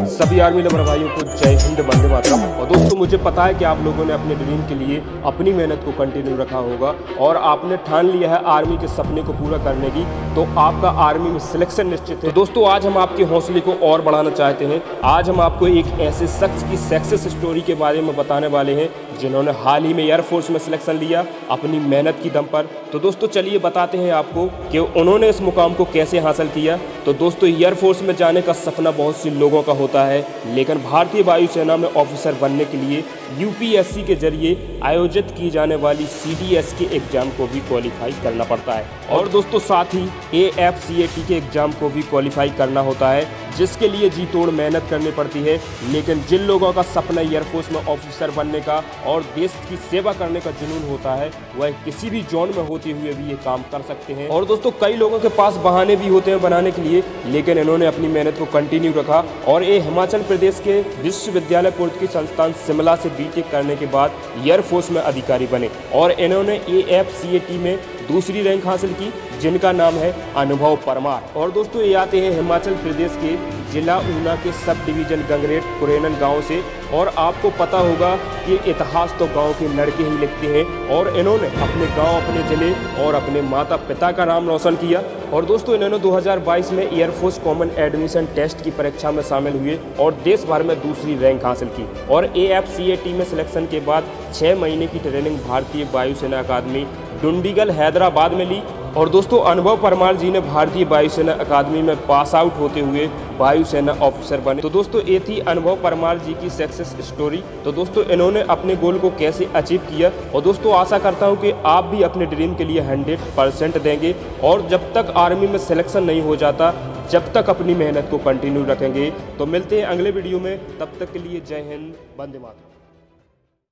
सभी army lover भाइयों को जय हिंद, वंदे मातरम। और दोस्तों, मुझे पता है कि आप लोगों ने अपने ड्रीम के लिए अपनी मेहनत को कंटिन्यू रखा होगा और आपने ठान लिया है आर्मी के सपने को पूरा करने की, तो आपका आर्मी में सिलेक्शन निश्चित है। तो दोस्तों, आज हम आपके हौसले को और बढ़ाना चाहते हैं। आज हम आपको एक ऐसे शख्स की सक्सेस स्टोरी के बारे में बताने वाले हैं जिन्होंने हाल ही में एयरफोर्स में सिलेक्शन लिया अपनी मेहनत की दम पर। तो दोस्तों, चलिए बताते हैं आपको कि उन्होंने इस मुकाम को कैसे हासिल किया। तो दोस्तों, एयरफोर्स में जाने का सपना बहुत सी लोगों का होता है, लेकिन भारतीय वायुसेना में ऑफिसर बनने के लिए यूपीएससी के जरिए आयोजित की जाने वाली सीडीएस के एग्जाम को भी क्वालिफाई करना पड़ता है। और दोस्तों, साथ ही AFCAT के एग्जाम को भी क्वालिफाई करना होता है, जिसके लिए जी तोड़ मेहनत करनी पड़ती है। लेकिन जिन लोगों का सपना एयरफोर्स में ऑफिसर बनने का और देश की सेवा करने का जुनून होता है, वह किसी भी जोन में होते हुए भी ये काम कर सकते हैं। और दोस्तों, कई लोगों के पास बहाने भी होते हैं बनाने के लिए, लेकिन इन्होंने अपनी मेहनत को कंटिन्यू रखा और ये हिमाचल प्रदेश के विश्वविद्यालय प्रौद्योगिकी संस्थान शिमला से बीटेक करने के बाद एयरफोर्स में अधिकारी बने और इन्होंने AFCAT में दूसरी रैंक हासिल की, जिनका नाम है अनुभव परमार। और दोस्तों, ये आते हैं हिमाचल प्रदेश के जिला ऊना के सब डिवीजन गंगरेट कुरेनन गांव से। और आपको पता होगा कि इतिहास तो गांव के लड़के ही लिखते हैं और इन्होंने अपने गांव, अपने जिले और अपने माता पिता का नाम रोशन किया। और दोस्तों, इन्होंने 2022 में एयरफोर्स कॉमन एडमिशन टेस्ट की परीक्षा में शामिल हुए और देश भर में दूसरी रैंक हासिल की। और AFCAT में सिलेक्शन के बाद 6 महीने की ट्रेनिंग भारतीय वायुसेना अकादमी डुंडीगल हैदराबाद में ली। और दोस्तों, अनुभव परमार जी ने भारतीय वायुसेना अकादमी में पास आउट होते हुए वायुसेना ऑफिसर बने। तो दोस्तों, ये थी अनुभव परमार जी की सक्सेस स्टोरी। तो दोस्तों, इन्होंने अपने गोल को कैसे अचीव किया। और दोस्तों, आशा करता हूँ कि आप भी अपने ड्रीम के लिए 100% देंगे और जब तक आर्मी में सिलेक्शन नहीं हो जाता, जब तक अपनी मेहनत को कंटिन्यू रखेंगे। तो मिलते हैं अगले वीडियो में, तब तक के लिए जय हिंद, वंदे मातरम।